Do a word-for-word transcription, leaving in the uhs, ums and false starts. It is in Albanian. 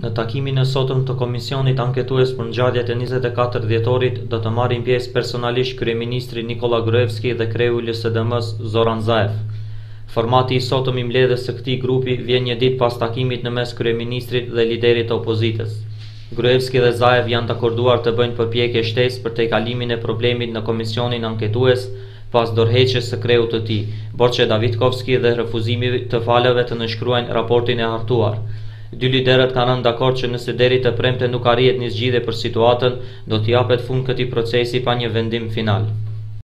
Në takimin e sotëm të Komisionit Anketues për ngjarjet e njëzet e katër dhjetorit do të marrin pjesë personalisht kryeministri Nikola Gruevski dhe kreu i L S D M-s Zoran Zaev. Formati i sotëm i mbledhjes së këtij grupi vjen një ditë pas takimit në mes kryeministrit dhe liderit të opozitës. Gruevski dhe Zaev janë dakorduar të bëjnë përpjekje shtesë për tejkalimin e problemit në Komisionin Anketues pas dorëheqjes së kreut të tij, Borçe Davitkovski, dhe refuzimit të palëve të nënshkruajnë raportin e hartuar. Dy liderët kanë rënë dakord që nëse deri të premte nuk arrihet një zgjidhje për situatën, do t'i japet fund këtij procesi pa një vendim final.